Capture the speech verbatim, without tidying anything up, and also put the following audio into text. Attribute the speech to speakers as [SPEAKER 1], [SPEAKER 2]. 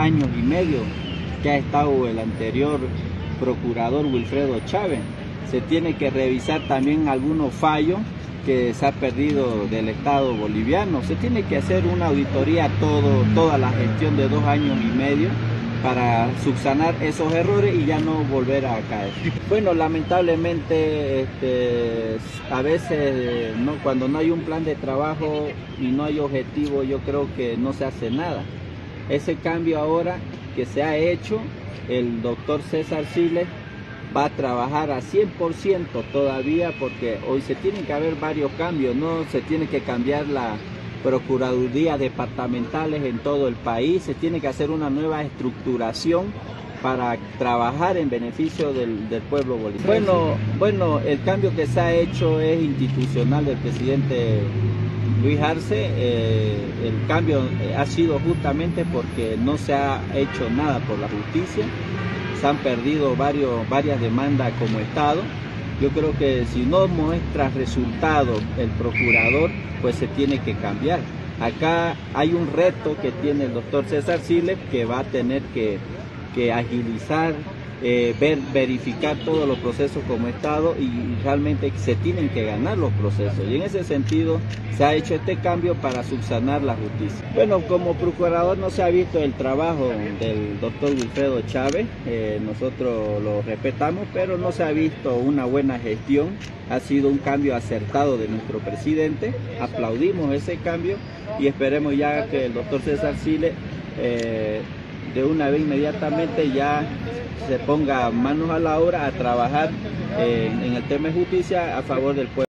[SPEAKER 1] años y medio que ha estado el anterior procurador Wilfredo Chávez. Se tiene que revisar también algunos fallos que se ha perdido del Estado boliviano. Se tiene que hacer una auditoría todo, toda la gestión de dos años y medio para subsanar esos errores y ya no volver a caer. Bueno, lamentablemente este, a veces no, cuando no hay un plan de trabajo y no hay objetivo, yo creo que no se hace nada. Ese cambio ahora que se ha hecho, el doctor César Siles va a trabajar a cien por ciento todavía, porque hoy se tienen que haber varios cambios, no se tiene que cambiar la procuraduría departamentales en todo el país, se tiene que hacer una nueva estructuración para trabajar en beneficio del, del pueblo boliviano. Bueno, bueno, el cambio que se ha hecho es institucional del presidente Luis Arce. Eh, el cambio ha sido justamente porque no se ha hecho nada por la justicia, se han perdido varios, varias demandas como Estado. Yo creo que si no muestra resultados el procurador, pues se tiene que cambiar. Acá hay un reto que tiene el doctor César Siles, que va a tener que, que agilizar, eh, ver, verificar todos los procesos como Estado, y realmente se tienen que ganar los procesos. Y en ese sentido se ha hecho este cambio para subsanar la justicia. Bueno, como procurador no se ha visto el trabajo del doctor Wilfredo Chávez, eh, nosotros lo respetamos, pero no se ha visto una buena gestión. Ha sido un cambio acertado de nuestro presidente, aplaudimos ese cambio y esperemos ya que el doctor César Siles eh, de una vez inmediatamente ya se ponga manos a la obra a trabajar eh, en el tema de justicia a favor del pueblo.